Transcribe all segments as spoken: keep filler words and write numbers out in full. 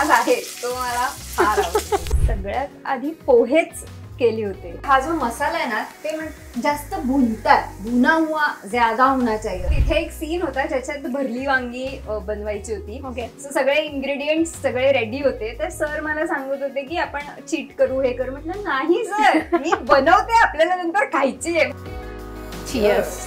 आवाज आहे तो मला फार आवडतो. सगळ्यात आधी पोहेच केले होते. हा जो मसाला आहे ना ते जास्त भुनतात, भुना हुआ ज्यादा होना चाहिए. तिथे एक सीन होता ज्याच्यात भरली वांगी बनवायची होती. ओके, सो सगळे इन्ग्रेडियंट्स सगळे रेडी होते. तर सर मला सांगत होते की आपण चीट करू, हे करू. म्हटलं नाही सर, मी बनवते, आपल्याला नंतर खायची आहे. चीयर्स.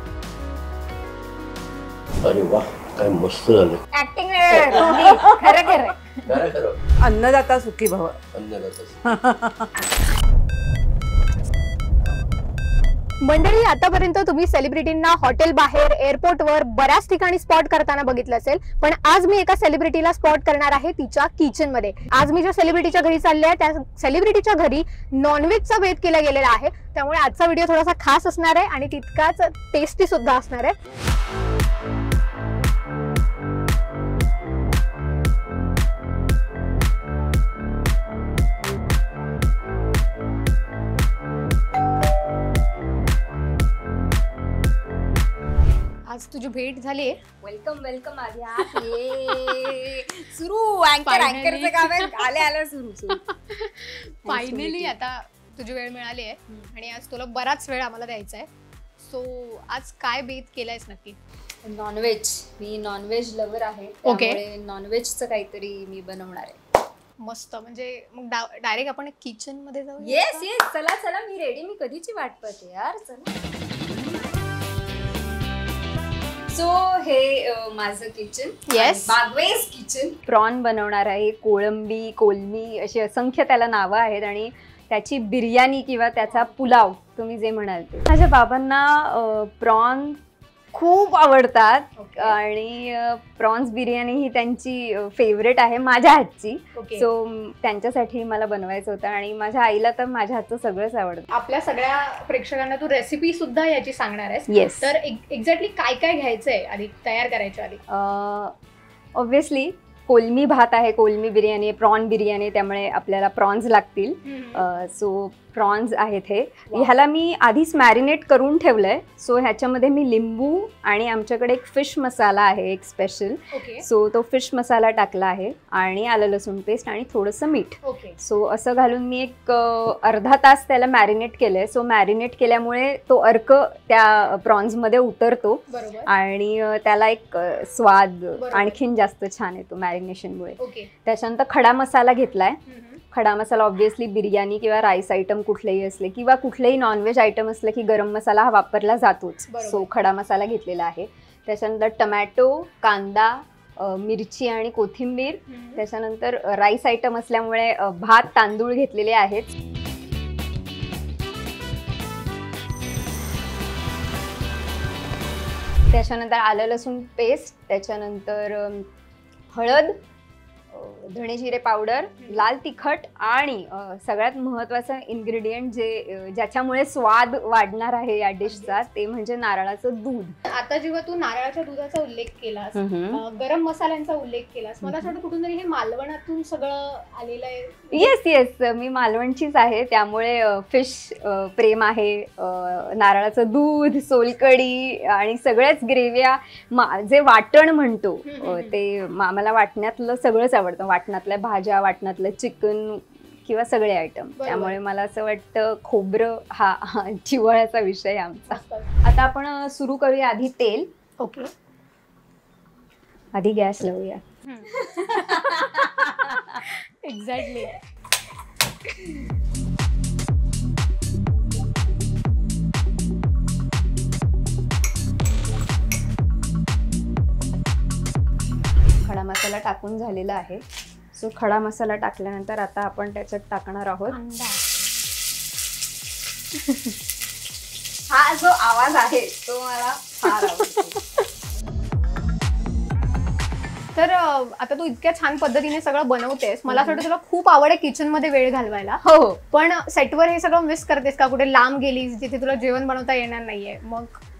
अरे वा, काय मस्त झालं. ऍक्टिंग खरं खरं खरं खरं. अन्नदाता सुखी भव. अन्नदाता. मंडळी, आतापर्यंत तुम्ही सेलिब्रिटींना हॉटेल बाहेर, एअरपोर्टवर बऱ्याच ठिकाणी स्पॉट करताना बघितलं असेल, पण आज मी एका सेलिब्रिटीला स्पॉट करणार आहे तिच्या किचन मध्ये. आज मी ज्या सेलिब्रिटीच्या घरी चालले आहे त्या सेलिब्रिटीच्या घरी नॉनव्हेजचा बेत केला गेलेला आहे. त्यामुळे आजचा व्हिडिओ थोडासा खास असणार आहे आणि तितकाच टेस्टी सुद्धा असणार आहे. आज तुझी भेट झाली. Welcome welcome. आर्या सुरू अँकर अँकरचं काम आहे. आले आलं सुरू सुरू. फायनली आता तुझी वेळ मिळाली आहे आणि आज तुला बराच वेळ आम्हाला द्यायचा आहे. सो आज काय बेत केलायस नक्की? नॉनव्हेज. मी नॉनव्हेज लवर आहे. त्यामुळे नॉनव्हेजचं काहीतरी मी बनवणार आहे. मस्त. म्हणजे मग डायरेक्ट आपण किचन मध्ये जाऊ. येस येस, चला चला, मी रेडी. मी कधीची वाट पाहते यार. चला. सो हे माझं kitchen. Yes, Bagwe's kitchen. Prawn बनवणार आहे. कोळंबी, कोलमी अशी असंख्य त्याला नावं आहेत आणि त्याची बिर्याणी किंवा त्याचा पुलाव तुम्ही जे म्हणाल ते. माझ्या बाबांना प्रॉन खूप आवडतात आणि प्रॉन्स बिर्याणी ही त्यांची फेवरेट आहे माझ्या हातची. सो त्यांच्यासाठी मला बनवायचं होतं आणि माझ्या आईला तर माझ्या हातचं सगळंच आवडतं. आपल्या सगळ्या प्रेक्षकांना तू रेसिपी सुद्धा याची सांगणार आहेस. येस. तर एक्झॅक्टली काय काय घ्यायचंय आधी तयार करायच्या आधी? ऑब्व्हियसली कोलमी भात आहे, कोलमी बिर्याणी, प्रॉन बिर्याणी, त्यामुळे आपल्याला प्रॉन्स लागतील. सो प्रॉन्स आहेत हे. ह्याला मी आधीच मॅरिनेट करून ठेवलंय. सो ह्याच्यामध्ये मी लिंबू आणि आमच्याकडे एक फिश मसाला आहे एक स्पेशल. सो तो फिश मसाला टाकला आहे आणि आलं लसूण पेस्ट आणि थोडंसं मीठ. सो असं घालून मी एक अर्धा तास त्याला मॅरिनेट केलंय. सो मॅरिनेट केल्यामुळे तो अर्क त्या प्रॉन्समध्ये उतरतो आणि त्याला एक स्वाद आणखीन जास्त छान येतो मॅरिनेशनमुळे. त्याच्यानंतर खडा मसाला घेतलाय. खडा मसाला ऑब्व्हियसली बिर्याणी किंवा राईस आयटम कुठलेही असले किंवा कुठलेही नॉनव्हेज आयटम असले की गरम मसाला हा वापरला जातोच. सो खडा मसाला घेतलेला आहे. त्याच्यानंतर टमॅटो, कांदा, मिरची आणि कोथिंबीर. त्याच्यानंतर राईस आयटम असल्यामुळे भात, तांदूळ घेतलेले आहेत. त्याच्यानंतर आलं लसूण पेस्ट, त्याच्यानंतर हळद, धणे जिरे पावडर, लाल तिखट आणि सगळ्यात महत्त्वाचं इन्ग्रेडियंट जे ज्याच्यामुळे स्वाद वाढणार आहे या डिशचा ते म्हणजे नारळाचं दूध. आता जेव्हा तू नारळाच्या दुधाचा उल्लेख केलास, गरम मसाल्यांचा उल्लेख केलास, मला असं वाटतं कुठून तरी हे मालवणातून सगळं आलेलं आहे. येस येस, मी मालवणचीच आहे त्यामुळे फिश प्रेम आहे. नारळाचं दूध, सोलकढी आणि सगळ्याच ग्रेव्या, जे वाटण म्हणतो ते मला वाटण्यातलं सगळंच आवडतं. वाटणातल्या भाज्या, वाटणातलं चिकन किंवा सगळे आयटम. त्यामुळे मला असं वाटतं खोबरं हा जिव्हाळ्याचा विषय आमचा. आता आपण सुरू करूया. आधी तेल. ओके. आधी गॅस लावूया. एक्झॅक्टली. खडा मसाला टाकून झालेला आहे. सो खडा मसाला टाकल्यानंतर आता आपण त्याच्यात टाकणार आहोत हा जो आवाज आहे तो मला फार आवडतो. तर आता तू इतक्या छान पद्धतीने सगळं बनवतेस, मला असं वाटतं तुला खूप आवड आहे किचन मध्ये वेळ घालवायला. हो, पण सेटवर हे सगळं मिस करतेस का? कुठे लांब गेलीस जिथे तुला जेवण बनवता येणार नाहीये, मग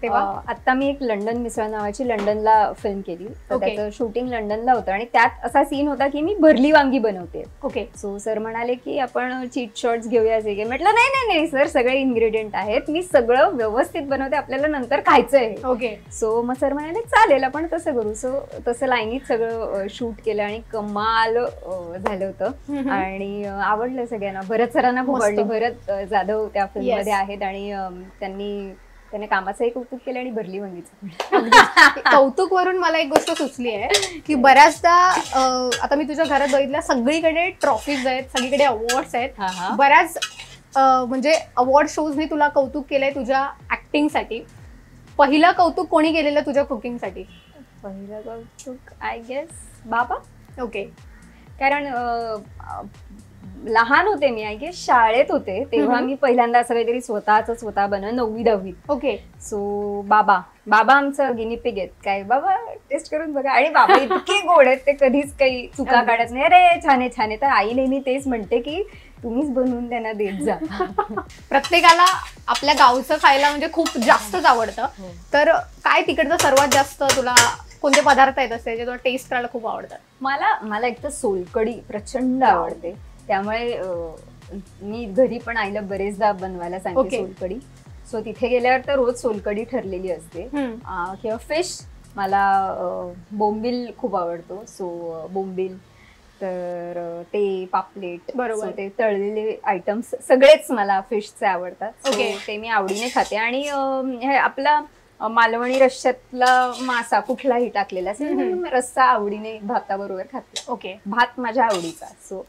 तेव्हा आता मी एक लंडन मिसळ नावाची लंडनला फिल्म केली, तर Okay. त्याचं शूटिंग लंडनला होतं आणि त्यात असा सीन होता की मी भरली वांगी बनवते. ओके सो सर म्हणाले की आपण चीट शॉट्स घेऊया जे की म्हटलं नाही नाही नाही सर, सगळे इन्ग्रेडियंट आहेत, मी सगळं व्यवस्थित बनवते, आपल्याला नंतर खायचं आहे. ओके सो मग सर म्हणाले चालेल आपण तसं करू. सो तसं लाईनीत सगळं शूट केलं आणि कमाल अं, झालं होतं आणि अं, आवडलं सगळ्यांना. भरत सरांना खूप मस्त. आवडली. भरत अं, जाधव त्या फिल्म Yes. मध्ये आहेत आणि अं, त्यांनी त्याने कामाचंही कौतुक केलं आणि भरली वांगीचं. कौतुक वरून मला एक गोष्ट सुचली आहे की बऱ्याचदा अं, आता मी तुझ्या घरात बघितलं सगळीकडे ट्रॉफीज आहेत, सगळीकडे अवॉर्ड्स आहेत. हा, हा. बऱ्याच अं, म्हणजे अवॉर्ड शोजनी तुला कौतुक केलंय तुझ्या ऍक्टिंगसाठी. पहिलं कौतुक कोणी केलेलं तुझ्या कुकिंगसाठी? पहिलं कौतुक आय गेस बाबा. ओके कारण अं, अं, लहान होते मी, आय गेस शाळेत होते तेव्हा हम्म. मी पहिल्यांदा असं काहीतरी स्वतःच स्वतः बनव नववी दहावीत. ओके सो बाबा बाबा आमचं गिनीपिग आहेत, काय बाबा टेस्ट करून बघा. आणि बाबा इतके गोड आहेत, ते कधीच काही चुका अगदी. काढत नाही. अरे छान आहे छान आहे. तर आई नेहमी तेच म्हणते की तुम्हीच बनवून त्यांना देत जा. प्रत्येकाला आपल्या गावचं खायला म्हणजे खूप जास्तच आवडतं. हो. तर काय तिकडचं सर्वात जास्त तुला कोणते पदार्थ आहेत असे जे तुला टेस्ट करायला खूप आवडतात? मला मला एक तर सोलकढी प्रचंड आवडते, त्यामुळे अं, मी घरी पण आईला बरेचदा बनवायला सांगते Okay. सोलकढी. सो तिथे गेल्यावर तर रोज सोलकढी ठरलेली असते. हम्म. अं, किंवा फिश, मला अं, बोंबील खूप आवडतो. सो अं, बोंबील, तर अं, ते पापलेट, बरोबर. So, ते तळलेले आयटम्स सगळेच मला फिशचे आवडतात. So, Okay. ते मी आवडीने खाते. आणि अं, हे आपला अं, मालवणी रश्श्यातला मासा कुठलाही टाकलेला असेल तर हम्म. मी रस्सा आवडीने भाताबरोबर खाते. ओके भात माझ्या आवडीचा. सो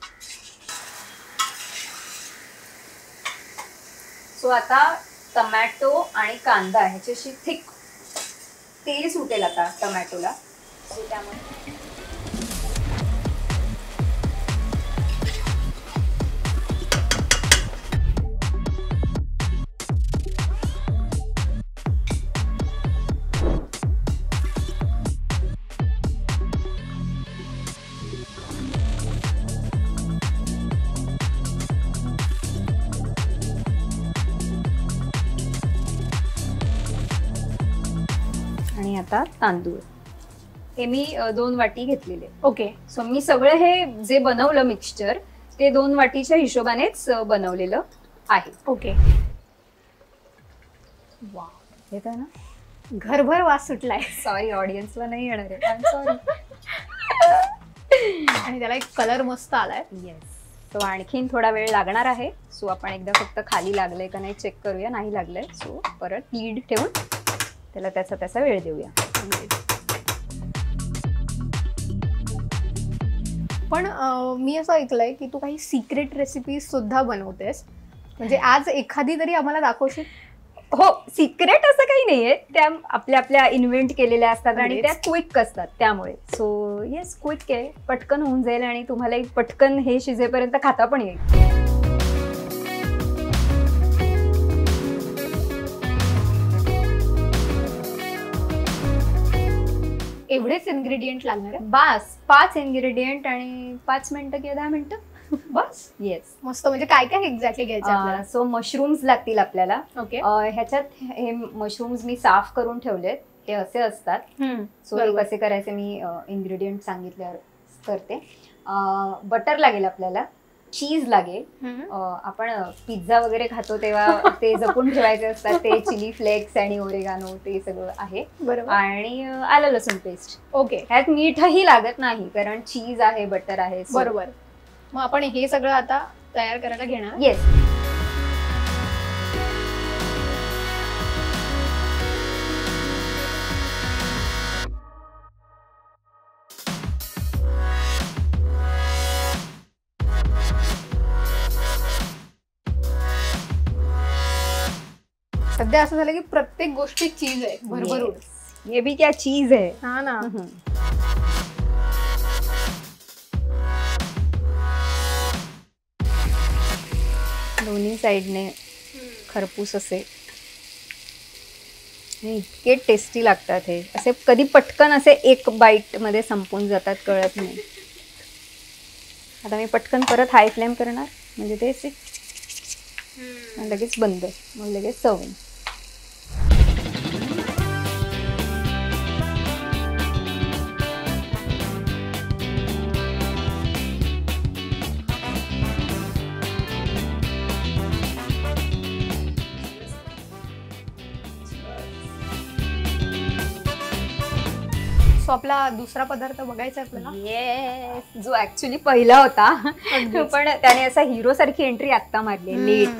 सो आता टमॅटो आणि कांदा ह्याच्याशी थिक तेल सुटेल आता टमॅटोला. सो त्यामध्ये आणि आता तांदूळ हे मी अ, दोन वाटी घेतलेले. ओके सो मी सगळं हे जे बनवलं मिक्सचर ते दोन वाटीच्या हिशोबानेच अ, बनवलेलं आहे. ओके वा येत आहे ना. घरभर वास सुटलाय सॉरी ऑडियन्सला नाही येणार आहे, सॉरी. आणि त्याला एक कलर मस्त आलाय. येस. सो आणखीन थोडा वेळ लागणार आहे. सो आपण एकदा फक्त खाली लागलंय का नाही चेक करूया. नाही लागलंय. सो परत लीड ठेवून त्याला त्याचा त्याचा वेळ देऊया. पण अं, मी असं ऐकलंय की तू काही सिक्रेट रेसिपीज सुद्धा बनवतेस, म्हणजे आज एखादी तरी आम्हाला दाखवशील? हो, सिक्रेट असं काही नाहीये, त्या आपल्या आपल्या इन्व्हेंट केलेल्या असतात आणि त्या क्विक असतात त्यामुळे. सो येस, क्विक आहे, पटकन होऊन जाईल आणि तुम्हाला एक पटकन हे शिजेपर्यंत खाता पण येईल. एवढेच इन्ग्रेडियंट लागणार आहे? बास, पाच इन्ग्रेडियंट आणि पाच मिनिटं किंवा दहा मिनिटं बस. येस. मस्त. म्हणजे काय काय एक्झॅक्टली घ्यायचं आपल्याला? सो मशरूम्स लागतील आपल्याला. ओके ह्याच्यात हे मशरूम्स मी साफ करून ठेवलेत. हे असे असतात. सो हे कसे करायचे मी इन्ग्रेडियंट सांगितल्यावर करते. बटर लागेल आपल्याला, चीज लागेल. आपण पिझ्झा वगैरे खातो तेव्हा ते जपून ठेवायचे असतात ते चिली फ्लेक्स आणि ओरेगानो ते सगळं आहे. बरोबर. आणि आलं लसूण पेस्ट. ओके. ह्यात मीठही लागत नाही कारण चीज आहे, बटर आहे. बरोबर. मग आपण हे सगळं आता तयार करायला घेणार. येस. सध्या असं झालं की प्रत्येक गोष्टी चीज आहे भरभरून. ये भी क्या चीज है. हा ना. दोन्ही साईडने खरपूस असे इतके टेस्टी लागतात हे. असे कधी पटकन असे एक बाईट मध्ये संपून जातात, कळत नाही. आता मी पटकन परत हाय फ्लेम करणार म्हणजे ते असे लगेच बंद, मग लगेच सर्विंग. सो आपला दुसरा पदार्थ बघायचा आहे आपल्याला. येस, जो ऍक्च्युली पहिला होता पण त्याने असा हिरो सारखी एंट्री आत्ता मारली. लेट.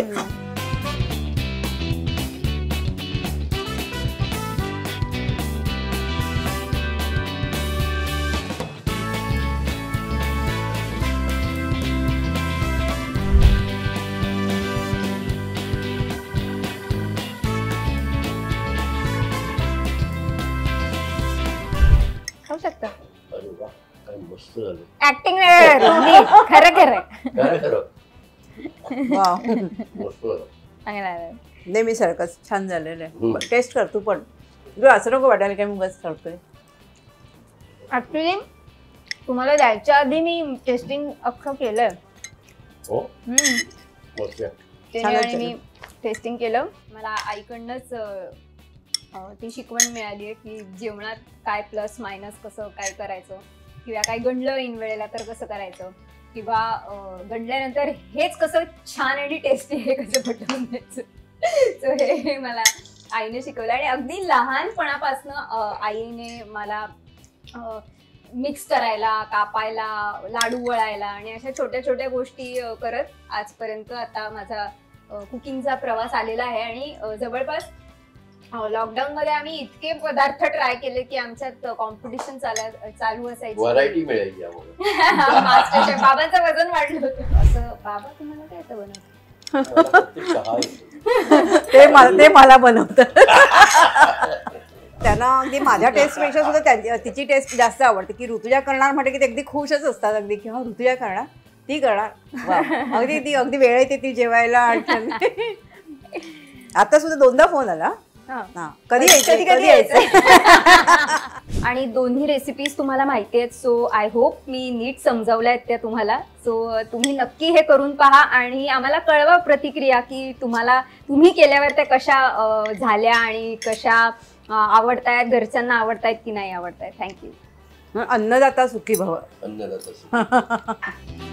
खाऊ शकता. अरे वा काय मस्त झालं. ऍक्टिंग खरं खरं खरं खरं वाव. मस्त झालं. चांगला. नेहमी सारखंच छान झालेलं हम्म. आहे. टेस्ट कर तू पण. तुला असं नको वाटायला काय मुगच करतोय. ऍक्च्युली तुम्हाला द्यायच्या आधी मी टेस्टिंग अख्खं केलंय. हो हम्म. मस्त आहे. त्याने छानच आणि मी टेस्टिंग केलं. मला आईकडनंच अं, अं, ती शिकवण मिळाली आहे की जेवणात काय प्लस मायनस कसं काय करायचं, किंवा काय गणलं ऐन वेळेला तर कसं करायचं, किंवा अं, गणल्यानंतर हेच कसं छान आणि टेस्टी हे कसं पटवून द्यायचं. सो हे मला आईने शिकवलं. आणि अगदी लहानपणापासनं आईने मला मिक्स करायला, कापायला, लाडू वळायला आणि अशा छोट्या छोट्या गोष्टी अं, करत आजपर्यंत आता माझा कुकिंगचा प्रवास आलेला आहे. आणि अं, जवळपास लॉकडाऊन मध्ये आम्ही इतके पदार्थ ट्राय केले की आमच्यात कॉम्पिटिशन चालू असायची. व्हरायटी मिळायची आम्हाला. Master chef. बाबांचं वजन वाढलं होतं. असं बाबा तुम्हाला काय येतं बनवतं? मला फक्त चहा येतो. ते मला ते मला बनवतं. त्यांना अगदी माझ्या टेस्टपेक्षा सुद्धा त्यांची तिची टेस्ट जास्त आवडते. की ऋतुजा करणार म्हटलं की ते अगदी खुशच असतात. अगदी की हा ऋतुजा करणार, ती करणार. वा. अगदी ती अगदी वेळ येते ती जेवायला. आता सुद्धा दोनदा फोन आला. हा कधी यायचं कधी यायचं. आणि दोन्ही रेसिपीज तुम्हाला माहिती आहेत. सो आय होप मी नीट समजावल्या आहेत त्या तुम्हाला. सो तुम्ही नक्की हे करून पहा आणि आम्हाला कळवा प्रतिक्रिया की तुम्हाला तुम्ही केल्यावर त्या कशा अं, झाल्या आणि कशा अं, आवडतायत, घरच्यांना आवडतायत की नाही आवडतायत. थँक्यू. अन्नदाता सुखी भव. अन्नदाता